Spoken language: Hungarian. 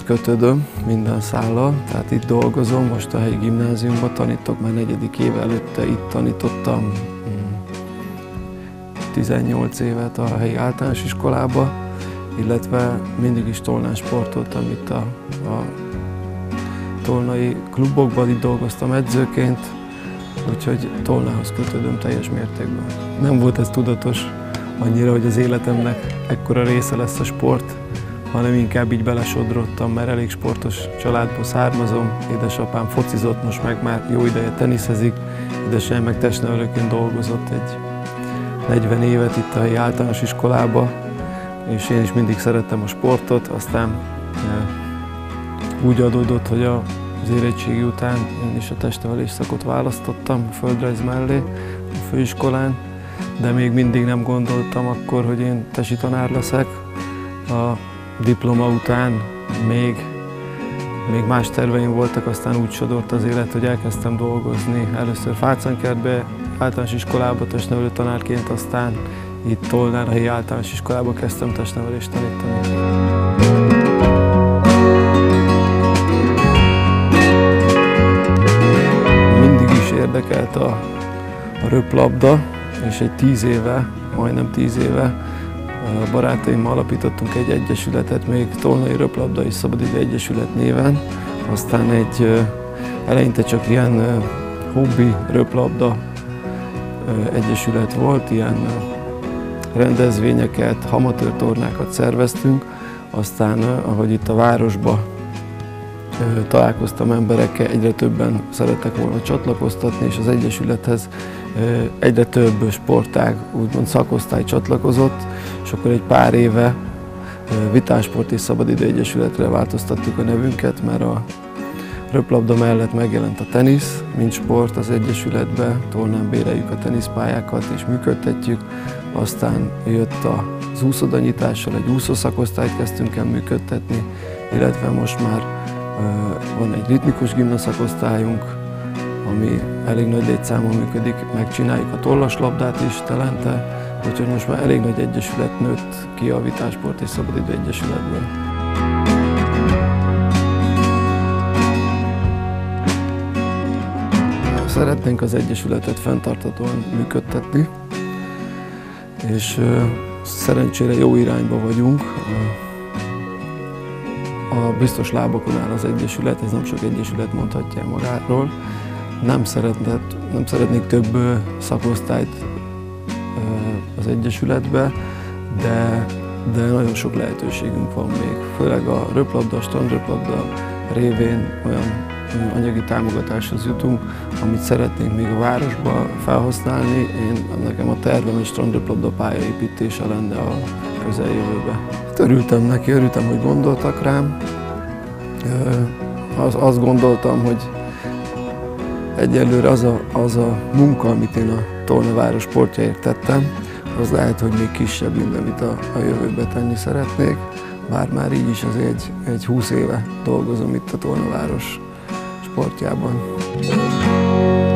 kötődöm minden szállal, tehát itt dolgozom, most a helyi gimnáziumban tanítok, már 4. éve, előtte itt tanítottam 18 évet a helyi általános iskolába, illetve mindig is tolnán sportoltam itt a tolnai klubokban, itt dolgoztam edzőként, úgyhogy tolnához kötődöm teljes mértékben. Nem volt ez tudatos annyira, hogy az életemnek ekkora része lesz a sport, hanem inkább így belesodrottam, mert elég sportos családból származom. Édesapám focizott, most meg már jó ideje teniszezik, édesanyám meg testnevelőként dolgozott egy 40 évet itt a helyi általános iskolába, és én is mindig szerettem a sportot, aztán úgy adódott, hogy az érettségi után én is a testnevelés szakot választottam a földrajz mellé a főiskolán, de még mindig nem gondoltam akkor, hogy én tesi tanár leszek. A diploma után még más terveim voltak, aztán úgy sodort az élet, hogy elkezdtem dolgozni. Először Fácánkertbe, általános iskolába testnevelő tanárként, aztán itt Tolnán, a helyi általános iskolába kezdtem testnevelést tanítani. Mindig is érdekelt a röplabda, és egy 10 éve, majdnem 10 éve a barátaimmal alapítottunk egy egyesületet, még Tolnai Röplabdai Szabadidő Egyesület néven. Aztán eleinte csak ilyen hobbi röplabda egyesület volt, ilyen rendezvényeket, amatőr tornákat szerveztünk. Aztán, ahogy itt a városban találkoztam emberekkel, egyre többen szerettek volna csatlakoztatni, és az egyesülethez egyre több sportág, úgymond szakosztály csatlakozott, és akkor egy pár éve Vitásport és Szabadidő Egyesületre változtattuk a nevünket, mert a röplabda mellett megjelent a tenisz, mint sport az egyesületbe, Tolnán béreljük a teniszpályákat és működtetjük, aztán jött az úszodanyítással, egy úszószakosztályt kezdtünk el működtetni, illetve most már van egy ritmikus gimnaszakosztályunk, ami elég nagy létszámon működik, megcsináljuk a tollaslabdát is telente, úgyhogy most már elég nagy egyesület nőtt ki a Vitásport és Szabadidő Egyesületből. Szeretnénk az egyesületet fenntarthatóan működtetni, és szerencsére jó irányba vagyunk. A biztos lábakon áll az egyesület, ez nem sok egyesület mondhatja magáról. Nem szeretnék több szakosztályt az egyesületbe, de nagyon sok lehetőségünk van még. Főleg a röplabda, strandröplabda révén olyan anyagi támogatáshoz jutunk, amit szeretnénk még a városba felhasználni. Nekem a tervem egy strandröplabda pályaépítése lenne a közeljövőben. Örültem neki, örültem, hogy gondoltak rám. Azt gondoltam, hogy egyelőre az a munka, amit én a Tolna város sportjáért tettem, az lehet, hogy még kisebb, mint amit a jövőben tenni szeretnék. Bár már így is azért egy 20 éve dolgozom itt a Tolna város sportjában.